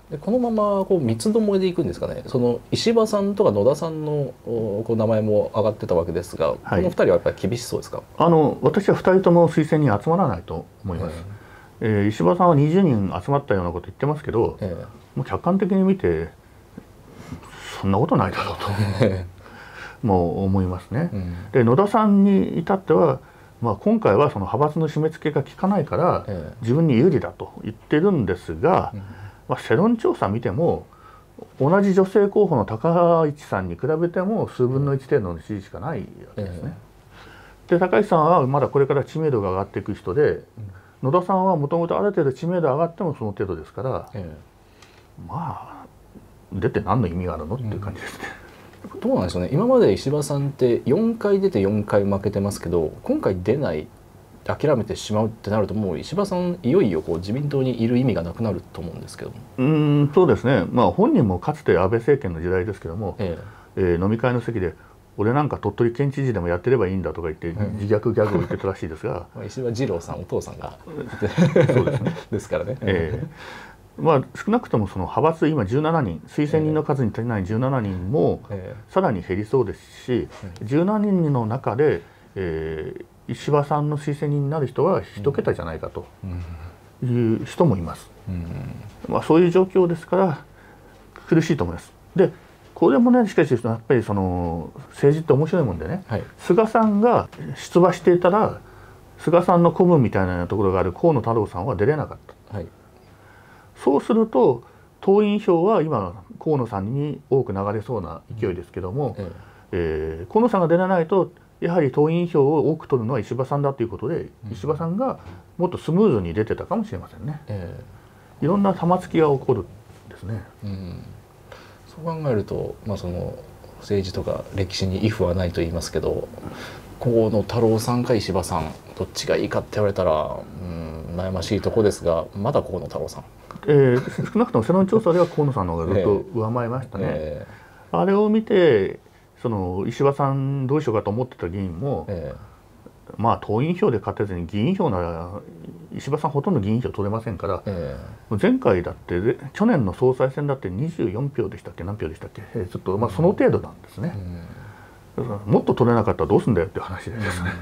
でこのままこう三つどもえでいくんですかね。その石破さんとか野田さんのこう名前も上がってたわけですが、この二人はやっぱり厳しそうですか。 私は2人とも推薦に集まらないと思います。石破さんは20人集まったようなこと言ってますけど、もう客観的に見てそんなことないだろうともう思いますね。で野田さんに至っては、今回はその派閥の締め付けが効かないから自分に有利だと言ってるんですが、世論調査見ても同じ女性候補の高市さんに比べても数分の1程度の支持しかないわけですね。で高市さんはまだこれから知名度が上がっていく人で、野田さんはもともとある程度知名度上がってもその程度ですから、出て何の意味があるのっていう感じですね。 どうなんでしょうね。今まで石破さんって4回出て4回負けてますけど、今回出ない諦めてしまうってなると、もう石破さんいよいよこう自民党にいる意味がなくなると思うんですけども。 そうですね。本人もかつて安倍政権の時代ですけども、飲み会の席で俺なんか鳥取県知事でもやってればいいんだとか言って自虐ギャグを言ってたらしいですが、 石破二郎さんお父さんがそうですね。 ですからね。 少なくともその派閥今17人、推薦人の数に足りない17人もさらに減りそうですし、17人の中で、石破さんの推薦人になる人は1桁じゃないかという人もいます。そういう状況ですから苦しいと思います。でこれもね、しかしやっぱりその政治って面白いもんでね、菅さんが出馬していたら菅さんの子分みたいなところがある河野太郎さんは出れなかった。そうすると党員票は今河野さんに多く流れそうな勢いですけども、河野さんが出られないとやはり党員票を多く取るのは石破さんだということで、石破さんがもっとスムーズに出てたかもしれませんね。いろんな玉突きが起こるんですね。 そう考えると、その政治とか歴史にイフはないと言いますけど、河野太郎さんか石破さんどっちがいいかって言われたら悩ましいところですが、まだ河野太郎さん。 少なくとも世論調査では河野さんの方がずっと上回りましたね。あれを見てその石破さんどうしようかと思ってた議員も、党員票で勝てずに議員票なら石破さんほとんど議員票取れませんから、前回だって去年の総裁選だって24票でしたっけ、何票でしたっけ、ちょっとその程度なんですね。もっと取れなかったらどうすんだよっていう話でですね。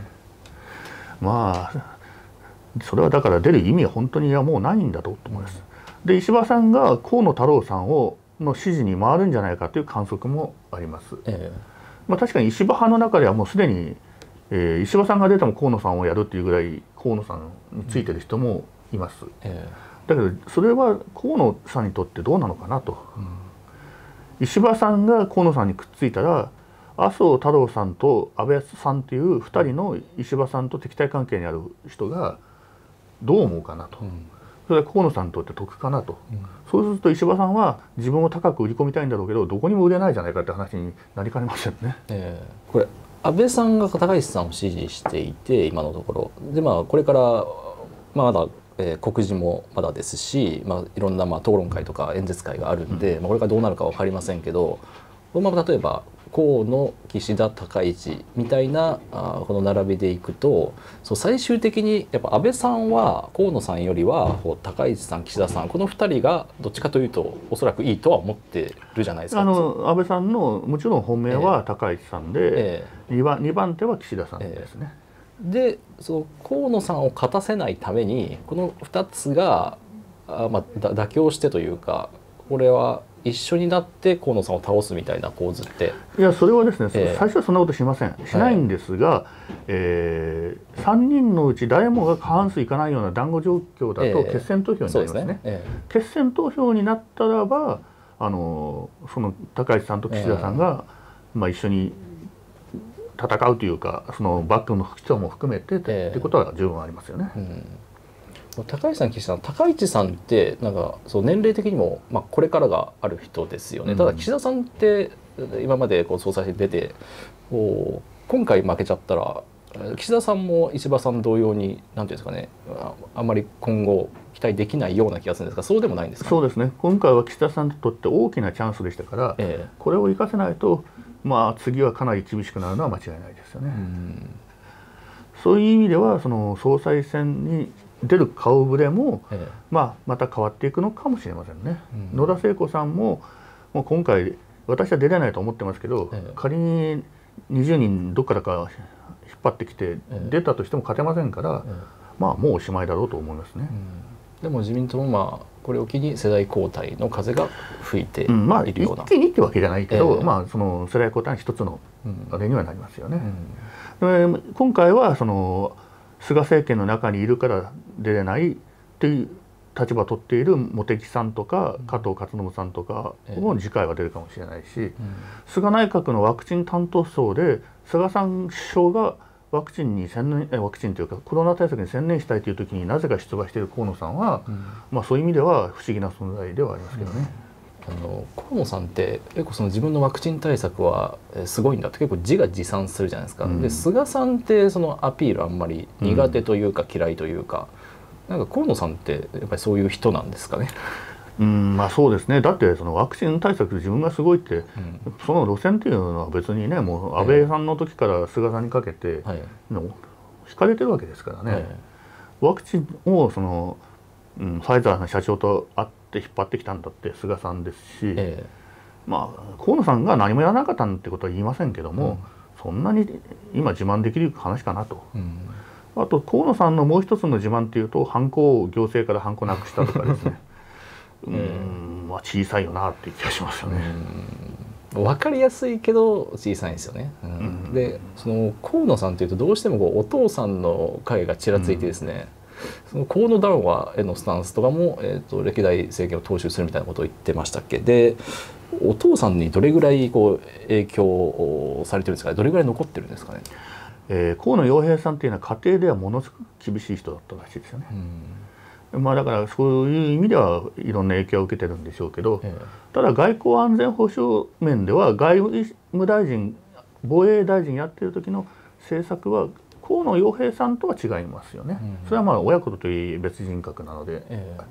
それはだから出る意味は本当にもうないんだろうと思います。で石破さんが河野太郎さんの支持に回るんじゃないかという観測もあります。確かに石破派の中ではもうすでに、石破さんが出ても河野さんをやるっていうぐらい河野さんについてる人もいます。だけどそれは河野さんにとってどうなのかなと。石破さんが河野さんにくっついたら麻生太郎さんと安倍さんという2人の石破さんと敵対関係にある人がどう思うかなと。それは河野さんにとって得かなと。そうすると石破さんは自分を高く売り込みたいんだろうけどどこにも売れないじゃないかって話になりかねませんね。 これ安倍さんが高市さんを支持していて今のところで、これからまだ、告示もまだですし、いろんな討論会とか演説会があるんで、これからどうなるか分かりませんけど、例えば河野、岸田、高市みたいなこの並びでいくと、最終的にやっぱ安倍さんは河野さんよりは高市さん、岸田さん、この2人がどっちかというとおそらくいいとは思ってるじゃないですか。 安倍さんのもちろん本命は高市さんで、2番手は岸田さんですね。 で河野さんを勝たせないためにこの2つが妥協してというか、これは一緒になって河野さんを倒すみたいな構図って。 いやそれはですね、最初はそんなことしません、しないんですが、3人のうち誰もが過半数いかないような団子状況だと決選投票になりますね。決選投票になったらばその高市さんと岸田さんが、一緒に戦うというか、そのバックの人も含めてっていうことは十分ありますよね。 高市さん、岸田さん、高市さんってなんか年齢的にもこれからがある人ですよね。ただ岸田さんって今まで総裁選出て今回負けちゃったら岸田さんも石破さん同様になんていうんですかね、あんまり今後期待できないような気がするんですが、そうでもないんですか。 そうですね。今回は岸田さんにとって大きなチャンスでしたから、これを生かせないと次はかなり厳しくなるのは間違いないですよね。そういう意味ではその総裁選に出る顔ぶれも、また変わっていくのかもしれませんね。野田聖子さんも今回私は出れないと思ってますけど、仮に20人どっからか引っ張ってきて出たとしても勝てませんから、もうおしまいだろうと思いますね。 でも自民党もこれを機に世代交代の風が吹いているような、 一気にってわけじゃないけど、その世代交代の一つのあれにはなりますよね。今回はその菅政権の中にいるから出れないっていう立場を取っている茂木さんとか加藤勝信さんとかも次回は出るかもしれないし、菅内閣のワクチン担当層で菅さん首相がワクチンというかコロナ対策に専念したいという時になぜか出馬している河野さんは、そういう意味では不思議な存在ではありますけどね。 河野さんって結構その自分のワクチン対策はすごいんだって結構自画自賛するじゃないですか。で菅さんってそのアピールあんまり苦手というか嫌いというか、なんか河野さんってやっぱりそういう人なんですかね。 そうですね。だってそのワクチン対策で自分がすごいって、その路線っていうのは別にね、もう安倍さんの時から菅さんにかけて引かれてるわけですからね。ワクチンをその、ファイザーの社長と会って引っ張ってきたんだって菅さんですし、河野さんが何もやらなかったってことは言いませんけども、そんなに今自慢できる話かなと。あと河野さんのもう一つの自慢っていうと、ハンコを行政からハンコなくしたとかですね。小さいよなっていう気がしますよね。 分かりやすいけど小さいんですよね。でその河野さんというとどうしてもお父さんの影がちらついてですね、その河野談話へのスタンスとかも、歴代政権を踏襲するみたいなことを言ってましたっけ。でお父さんにどれぐらい影響をされてるんですかね。どれぐらい残ってるんですかね。 河野洋平さんっていうのは家庭ではものすごく厳しい人だったらしいですよね。だからそういう意味ではいろんな影響を受けてるんでしょうけど、ただ外交安全保障面では外務大臣防衛大臣やってる時の政策は河野洋平さんとは違いますよね。それは親子といい別人格なので、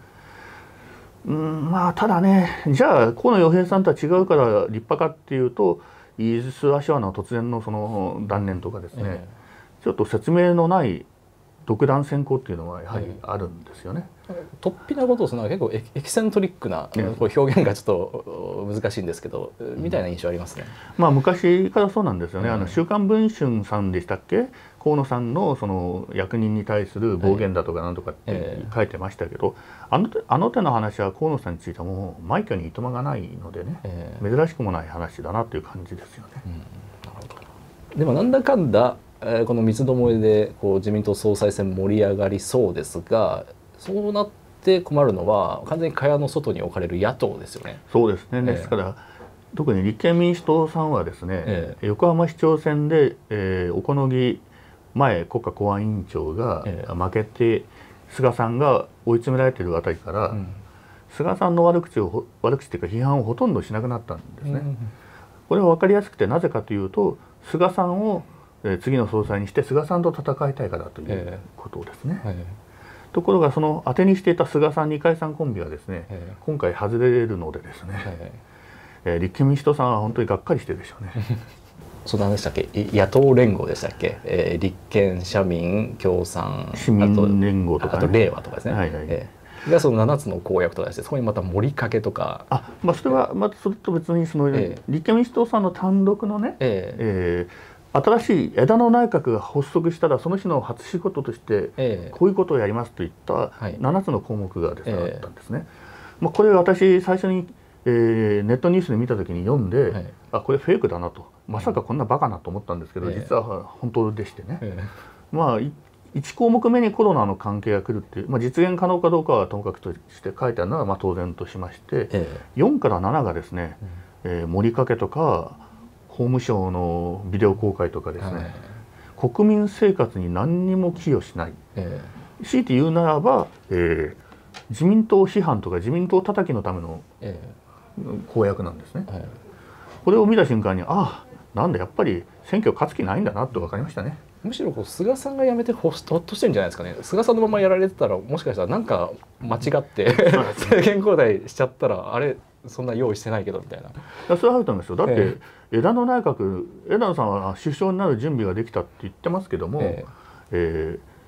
ただね、じゃあ河野洋平さんとは違うから立派かっていうと、イージス・アショアの突然のその断念とかですね、ちょっと説明のない独断専行っていうのはやはりあるんですよね。 突飛なことをするのは結構エキセントリックな、表現がちょっと難しいんですけど、みたいな印象ありますね。 昔からそうなんですよね。週刊文春さんでしたっけ、河野さんのその役人に対する暴言だとかなんとかって書いてましたけど、あの手の話は河野さんについてはもう枚挙にいとまがないのでね、珍しくもない話だなという感じですよね。 なるほど。でもなんだかんだこの三つどもえで自民党総裁選盛り上がりそうですが、そうなって困るのは完全に蚊帳の外に置かれる野党ですよね。 そうですね。ですから特に立憲民主党さんはですね、横浜市長選で、小此木前国家公安委員長が負けて、菅さんが追い詰められているあたりから、菅さんの悪口っていうか批判をほとんどしなくなったんですね。これは分かりやすくて、なぜかというと菅さんを次の総裁にして菅さんと戦いたいからということですね。ところがその当てにしていた菅さん二階さんコンビはですね、今回外れるのでですね、立憲民主党さんは本当にがっかりしてるでしょうね。 そんな話でしたっけ、野党連合でしたっけ、立憲、社民、共産、 市民連合とか、 あと令和とかですね。がその7つの公約とかして、そこにまた盛りかけとか、 それはそれと別にその、立憲民主党さんの単独のね、新しい枝野内閣が発足したらその日の初仕事としてこういうことをやりますといった7つの項目がですね、あったんですね。これ私最初に、ネットニュースで見た時に読んで、これフェイクだなと、まさかこんなバカなと思ったんですけど、実は本当でしてね、1項目目にコロナの関係が来るっていう、実現可能かどうかはともかくとして書いてあるのは当然としまして、4から7がですね、盛りかけとか法務省のビデオ公開とかですね、国民生活に何にも寄与しない、強いて言うならば、自民党批判とか自民党叩きのための公約なんですね。これを見た瞬間に、なんだやっぱり選挙勝つ気ないんだなって分かりましたね。 むしろ菅さんが辞めてほっとしてるんじゃないですかね。菅さんのままやられてたら、もしかしたらなんか間違って政権交代しちゃったら、あれそんな用意してないけどみたいな。 それはあると思いますよ。だって枝野内閣、枝野さんは首相になる準備ができたって言ってますけども、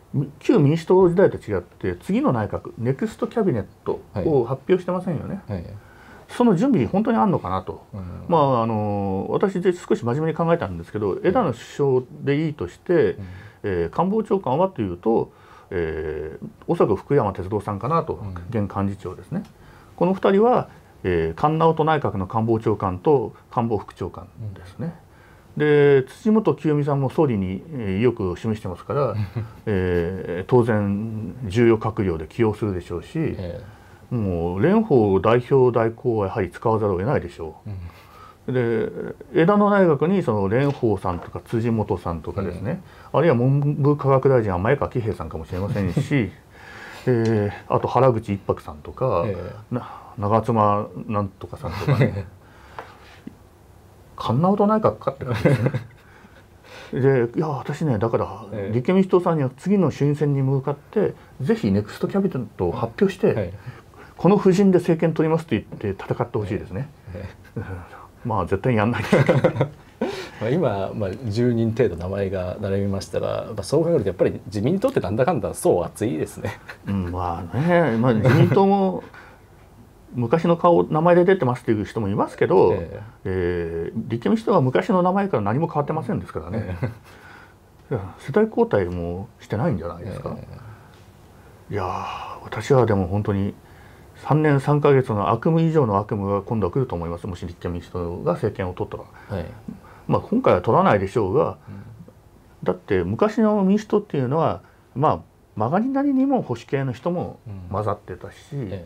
旧民主党時代と違って次の内閣ネクストキャビネットを発表してませんよね。はいはい、その準備本当にあるのかなと、まあ私で少し真面目に考えたんですけど、枝野首相でいいとして、官房長官はというと、おそらく福山哲郎さんかなと、現幹事長ですね。この2人は、菅直人内閣の官房長官と官房副長官ですね。で辻元清美さんも総理に意欲を示してますから、当然重要閣僚で起用するでしょうし、もう蓮舫代表代行はやはり使わざるを得ないでしょう。で枝野内閣にその蓮舫さんとか辻元さんとかですね、あるいは文部科学大臣は前川喜平さんかもしれませんしあと原口一博さんとか、長妻なんとかさんとかね菅直人内閣かって感じですね。でいや私ねだから立憲民主党さんには次の衆院選に向かってぜひネクストキャビネットを発表して、この布陣で政権取りますと言って戦ってほしいですね。まあ絶対にやんないですけど今、10人程度名前が並びましたが、そう考えるとやっぱり自民党ってなんだかんだそう熱いですね。 まあね、自民党も昔の顔名前で出てますっていう人もいますけど、立憲民主党は昔の名前から何も変わってませんですからね。世代交代もしてないんじゃないですか。いや私はでも本当に3年3ヶ月の悪夢以上の悪夢が今度は来ると思います。もし立憲民主党が政権を取ったら、今回は取らないでしょうが、だって昔の民主党っていうのは曲がりなりにも保守系の人も混ざってたし、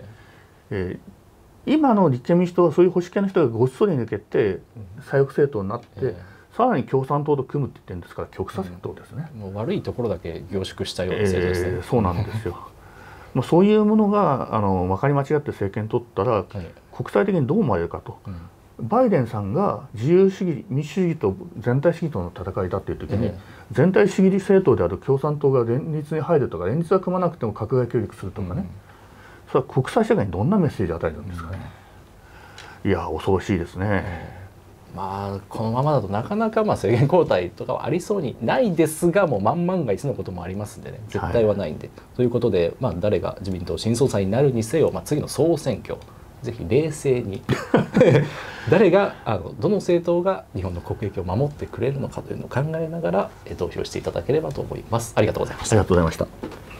今の立憲民主党はそういう保守系の人がごっそり抜けて左翼政党になって、さらに共産党と組むって言ってるんですから極左政党ですね。 もう悪いところだけ凝縮したような政党ですね。 そうなんですよ。そういうものが分かり間違って政権取ったら、国際的にどう思われるかと、バイデンさんが自由主義民主主義と全体主義との戦いだっていう時に、全体主義政党である共産党が連立に入るとか、連立は組まなくても閣外協力するとかね、それは国際社会にどんなメッセージを与えるんですかね。いや恐ろしいですね。 このままだとなかなか政権交代とかはありそうにないですが、もう万が一のこともありますんでね、絶対はないんで、ということで、誰が自民党新総裁になるにせよ、次の総選挙ぜひ冷静に誰がどの政党が日本の国益を守ってくれるのかというのを考えながら投票していただければと思います。ありがとうございました。 ありがとうございました。